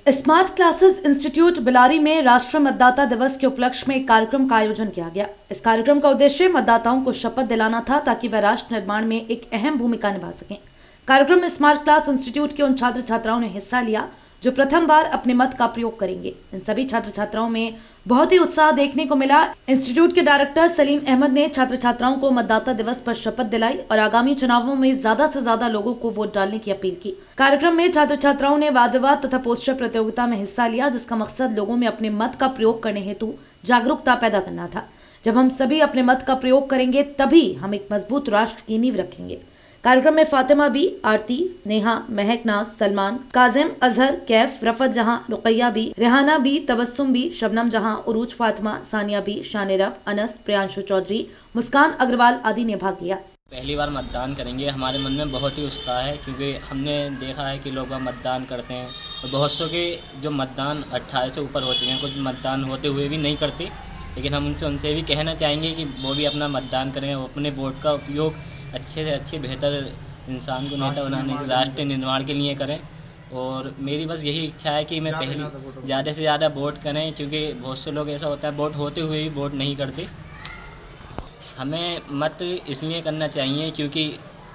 Smart classes institute Bilari में राष्ट्रीय मतदाता दिवस के उपलक्ष्य में एक कार्यक्रम का आयोजन किया गया। इस कार्यक्रम का उद्देश्य मतदाताओं को शपथ दिलाना था ताकि वह राष्ट्र निर्माण में एक अहम भूमिका निभा सकें। कार्यक्रम में स्मार्ट क्लास इंस्टीट्यूट के उन छात्र छात्राओं ने हिस्सा लिया जो प्रथम बार अपने मत का प्रयोग करेंगे। इन सभी छात्र छात्राओं में बहुत ही उत्साह देखने को मिला। इंस्टीट्यूट के डायरेक्टर सलीम अहमद ने छात्र छात्राओं को मतदाता दिवस पर शपथ दिलाई और आगामी चुनावों में ज्यादा से ज्यादा लोगों को वोट डालने की अपील की। कार्यक्रम में छात्र छात्राओं ने वाद विवाद तथा पोस्टर प्रतियोगिता में हिस्सा लिया, जिसका मकसद लोगों में अपने मत का प्रयोग करने हेतु जागरूकता पैदा करना था। जब हम सभी अपने मत का प्रयोग करेंगे तभी हम एक मजबूत राष्ट्र की नींव रखेंगे। कार्यक्रम में फातिमा बी, आरती, नेहा, महक नाज, सलमान, काजिम, अजहर, कैफ, रफत जहां, रुकैया बी, रेहाना बी, तबस्सुम बी, शबनम जहां, उरूज फातिमा, सानिया बी, शानिरब, अनस, प्रियांशु चौधरी, मुस्कान अग्रवाल आदि ने भाग लिया। पहली बार मतदान करेंगे, हमारे मन में बहुत ही उत्साह है क्योंकि हमने देखा है कि लोग मतदान करते हैं और बहुत सौ के जो मतदान 18 से ऊपर हो चुके हैं, कुछ मतदान होते हुए भी नहीं करते, लेकिन हम उनसे भी कहना चाहेंगे कि वो भी अपना मतदान करें और अपने वोट का उपयोग अच्छे से अच्छे बेहतर इंसान को नेता बनाने के राष्ट्र निर्माण के लिए करें। और मेरी बस यही इच्छा है कि मैं पहले ज़्यादा से ज़्यादा वोट करें, क्योंकि बहुत से लोग ऐसा होता है वोट होते हुए भी वोट नहीं करते। हमें मत इसलिए करना चाहिए क्योंकि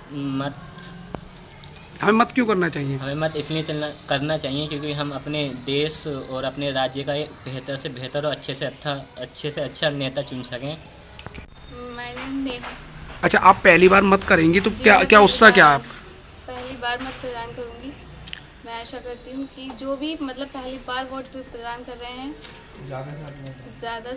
हमें मत क्यों करना चाहिए? हमें मत इसलिए करना चाहिए क्योंकि हम अपने देश और अपने राज्य का एक बेहतर से बेहतर और अच्छे से अच्छा नेता चुन सकें। अच्छा, आप पहली बार मत करेंगी तो क्या उत्साह क्या है? पहली बार मत प्रदान करूंगी। मैं आशा करती हूँ कि जो भी पहली बार वोट प्रदान कर रहे हैं ज़्यादा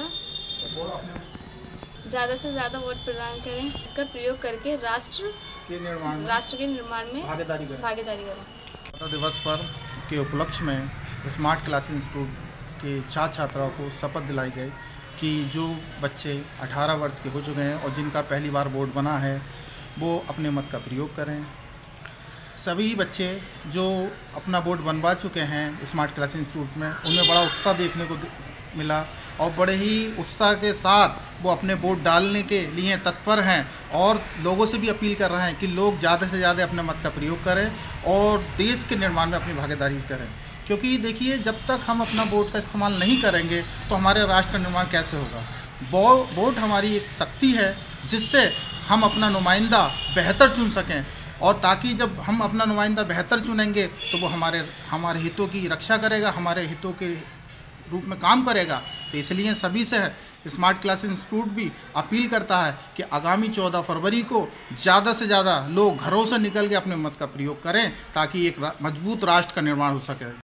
से ज़्यादा वोट प्रदान करें, का प्रयोग करके राष्ट्र के निर्माण में भागीदारी करें। मतदाता दिवस पर के उपलक्ष्य में स्मार्ट क्लास इंस्टीट्यूट के छात्र छात्राओं को शपथ दिलाई गई कि जो बच्चे 18 वर्ष के हो चुके हैं और जिनका पहली बार वोट बना है वो अपने मत का प्रयोग करें। सभी बच्चे जो अपना वोट बनवा चुके हैं स्मार्ट क्लास इंस्टीट्यूट में, उनमें बड़ा उत्साह देखने को मिला और बड़े ही उत्साह के साथ वो अपने वोट डालने के लिए तत्पर हैं और लोगों से भी अपील कर रहे हैं कि लोग ज़्यादा से ज़्यादा अपने मत का प्रयोग करें और देश के निर्माण में अपनी भागीदारी करें। क्योंकि देखिए, जब तक हम अपना वोट का इस्तेमाल नहीं करेंगे तो हमारे राष्ट्र निर्माण कैसे होगा? वोट हमारी एक शक्ति है जिससे हम अपना नुमाइंदा बेहतर चुन सकें, और ताकि जब हम अपना नुमाइंदा बेहतर चुनेंगे तो वो हमारे हितों की रक्षा करेगा, हमारे हितों के रूप में काम करेगा। तो इसलिए सभी से स्मार्ट क्लास इंस्टीट्यूट भी अपील करता है कि आगामी 14 फरवरी को ज़्यादा से ज़्यादा लोग घरों से निकल के अपने मत का प्रयोग करें ताकि एक मजबूत राष्ट्र का निर्माण हो सके।